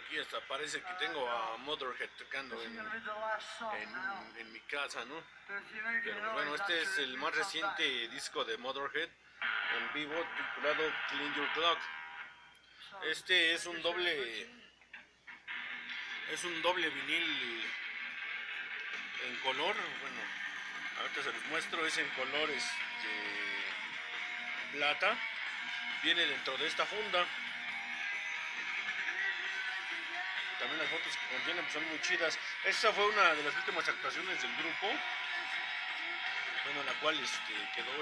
Aquí hasta parece que tengo a Motorhead tocando en mi casa, ¿no? Pero bueno, este es el más reciente disco de Motorhead en vivo titulado Clean Your Clock. Este es un doble vinil en color. Bueno, ahorita se los muestro. Es en color plata. Viene dentro de esta funda. También las fotos que contienen pues, son muy chidas. Esta fue una de las últimas actuaciones del grupo, bueno, en la cual quedó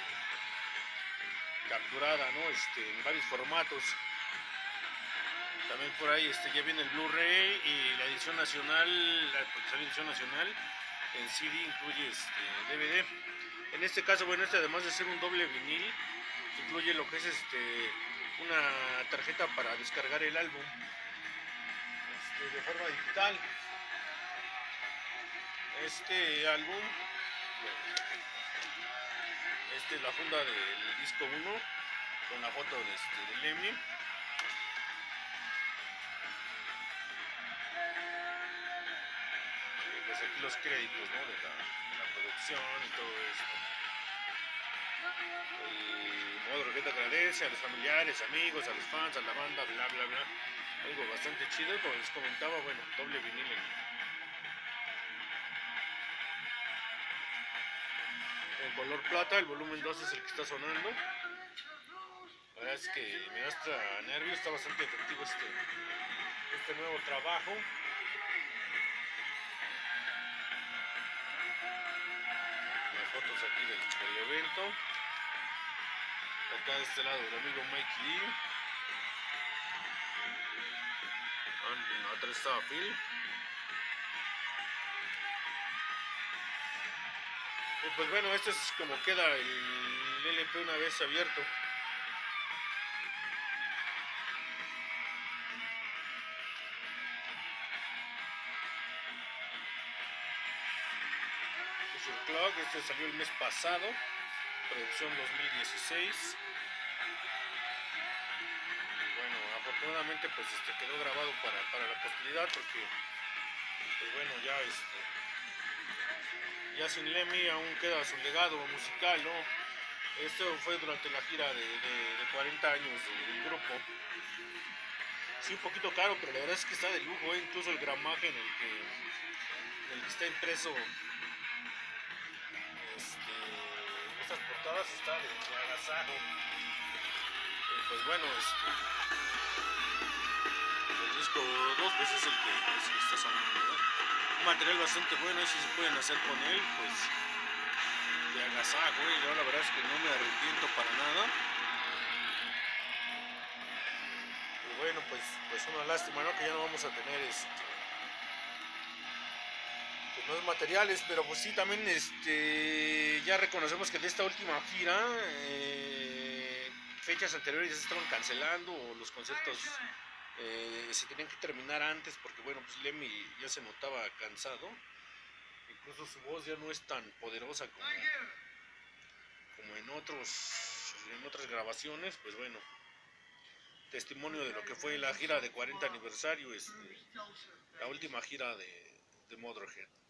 capturada, ¿no? En varios formatos. También por ahí ya viene el Blu-ray y la edición nacional, la edición nacional en CD incluye DVD. En este caso, bueno, además de ser un doble vinil, incluye lo que es una tarjeta para descargar el álbum de forma digital. Este álbum, esta es la funda del disco 1 con la foto de Lemmy. Y pues aquí los créditos, ¿no? de la producción y todo esto. Motorhead agradece a los familiares, amigos, a los fans, a la banda, bla bla bla. Algo bastante chido, como les comentaba, bueno, doble vinil en color plata. El volumen 2 es el que está sonando. La verdad es que me da hasta nervio, está bastante efectivo este nuevo trabajo. Las fotos aquí del evento. Acá de este lado el amigo Mike Lee. Atrás estaba Phil. Y pues bueno, este es como queda el LP una vez abierto. Es el Clock, este salió el mes pasado, producción 2016. Y bueno, afortunadamente pues quedó grabado para la posteridad, porque pues bueno, ya sin Lemmy aún queda su legado musical, ¿no? Esto fue durante la gira de 40 años del grupo. Sí, un poquito caro, pero la verdad es que está de lujo, ¿eh? Incluso el gramaje en el que está impreso estas portadas está de agasajo. Pues bueno, el disco 2 pues es el que está sonando, ¿no? Un material bastante bueno, y si se pueden hacer con él, pues de agasajo, ¿eh? Yo la verdad es que no me arrepiento para nada. Y bueno, pues una lástima, ¿no? Que ya no vamos a tener pues nuevos materiales, pero pues sí, también ya reconocemos que de esta última gira fechas anteriores ya se estaban cancelando, o los conciertos se tenían que terminar antes, porque bueno, pues Lemmy ya se notaba cansado. Incluso su voz ya no es tan poderosa como en otras grabaciones. Pues bueno, testimonio de lo que fue la gira de 40 aniversario, la última gira de Motorhead.